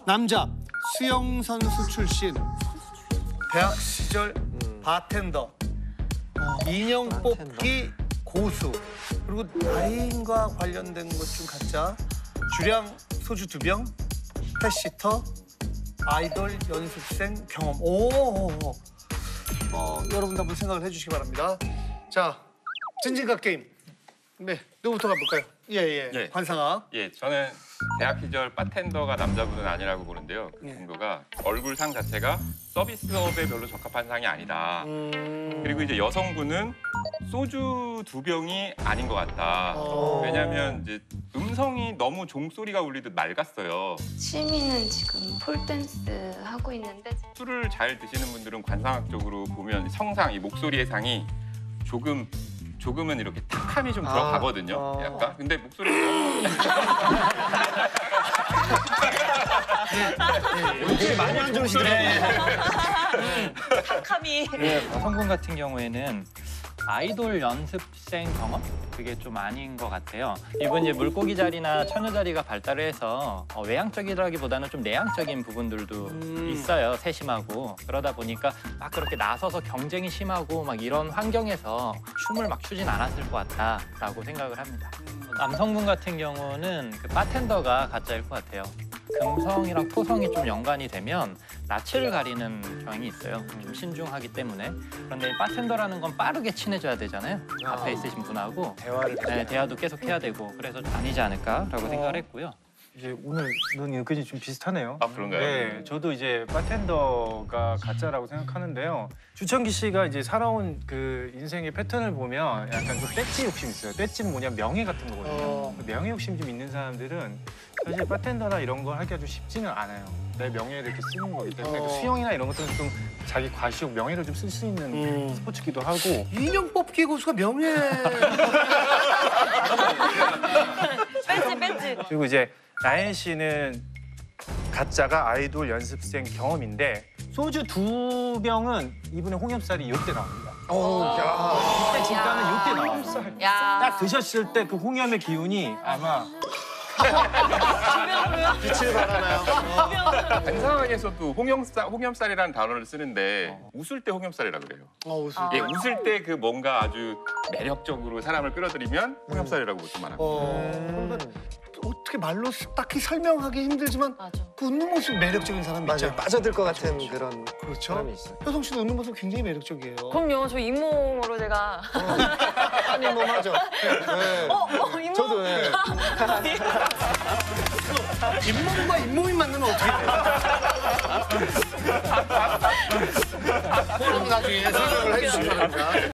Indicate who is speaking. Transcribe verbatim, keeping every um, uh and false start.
Speaker 1: 남자, 수영 선수 출신. 대학 시절 바텐더. 인형 뽑기 고수. 그리고 와인과 관련된 것 중 가짜. 주량 소주 두 병. 펫시터. 아이돌 연습생 경험. 오. 어, 여러분도 한번 생각을 해주시기 바랍니다. 자, 진진각 게임. 네, 누구부터 가볼까요? 예, 예.
Speaker 2: 예.
Speaker 1: 관상아.
Speaker 2: 예, 저는 대학 시절 바텐더가 남자분은 아니라고 보는데요. 그
Speaker 1: 예.
Speaker 2: 정도가 얼굴 상 자체가 서비스업에 별로 적합한 상이 아니다.
Speaker 1: 음...
Speaker 2: 그리고 이제 여성분은 소주 두 병이 아닌 것 같다.
Speaker 1: 어...
Speaker 2: 왜냐하면 이제 음성이 너무 종소리가 울리듯 맑았어요.
Speaker 3: 취미는 지금 폴댄스 하고 있는데
Speaker 2: 술을 잘 드시는 분들은 관상학적으로 보면 성상, 이 목소리의 상이 조금 조금은 이렇게 탁함이 좀 들어가거든요.
Speaker 1: 아, 아.
Speaker 2: 약간. 근데 목소리가 너무
Speaker 1: 목소리 많이 안 좋으시더라고요.
Speaker 4: 탁함이.
Speaker 5: 네, 여성분 같은 경우에는 아이돌 연습생 경험? 그게 좀 아닌 것 같아요. 이분 이제 물고기 자리나 처녀 자리가 발달을 해서 어, 외향적이라기보다는 좀 내향적인 부분들도
Speaker 1: 음.
Speaker 5: 있어요. 세심하고. 그러다 보니까 막 그렇게 나서서 경쟁이 심하고 막 이런 환경에서 춤을 막 추진 않았을 것 같다라고 생각을 합니다. 남성분 같은 경우는 그 바텐더가 가짜일 것 같아요. 금성이랑 토성이 좀 연관이 되면 낯을 가리는 경향이 있어요. 좀 신중하기 때문에. 그런데 이 바텐더라는 건 빠르게 친해져야 되잖아요. 앞에 있으신 분하고.
Speaker 6: 대화를
Speaker 5: 네, 대화도 계속 해야 되고. 그래서 아니지 않을까라고 생각을 했고요.
Speaker 6: 이제 오늘 넌 은근히 좀 비슷하네요.
Speaker 2: 아, 그런가요?
Speaker 6: 네, 저도 이제 바텐더가 가짜라고 생각하는데요. 주천기 씨가 이제 살아온 그 인생의 패턴을 보면 약간 좀 떼찌 욕심 있어요. 떼찌는 뭐냐 명예 같은 거거든요.
Speaker 1: 어.
Speaker 6: 명예 욕심 좀 있는 사람들은 사실 바텐더나 이런 걸 하기가 좀 쉽지는 않아요. 내 명예를 이렇게 쓰는 거기 때문에
Speaker 1: 어.
Speaker 6: 수영이나 이런 것들은 좀 자기 과시욕, 명예를 좀 쓸 수 있는
Speaker 1: 음.
Speaker 6: 스포츠기도 하고.
Speaker 1: 인형 뽑기 고수가 명예.
Speaker 4: 뺀지 뺀지.
Speaker 6: 그리고 이제 나연 씨는 가짜가 아이돌 연습생 경험인데 소주 두 병은 이분의 홍엽살이 요때 나옵니다.
Speaker 1: 오, 야.
Speaker 6: 이때 진가는 요때 나와요.
Speaker 4: 야.
Speaker 6: 딱 드셨을 때 그 홍염의 기운이 아마
Speaker 1: 빛을 발하나요?
Speaker 2: 관상학에서도 홍염살, 홍염살이라는 단어를 쓰는데 웃을 때 홍염살이라고 그래요.
Speaker 1: 어, 웃을
Speaker 4: 아.
Speaker 1: 때.
Speaker 2: 예, 웃을 때 그 뭔가 아주 매력적으로 사람을 끌어들이면 홍염살이라고 보통 말합니다.
Speaker 1: 어, 그러니까 어떻게 말로 딱히 설명하기 힘들지만
Speaker 4: 맞아.
Speaker 1: 그 웃는 모습 매력적인 사람
Speaker 7: 맞아요.
Speaker 1: 있잖아요.
Speaker 7: 빠져들 것 같은 그런
Speaker 1: 그렇죠.
Speaker 7: 사람이 있어요.
Speaker 1: 효성 씨도 웃는 모습 굉장히 매력적이에요.
Speaker 4: 그럼요. 저 잇몸으로 제가.
Speaker 7: 아니 뭐 맞아. 네.
Speaker 4: 어, 어, 잇몸.
Speaker 7: 저도 네.
Speaker 1: 잇몸과 잇몸이 만나면 어떻게 돼요? 그럼 나중에 설명을 해주시기 바랍니다.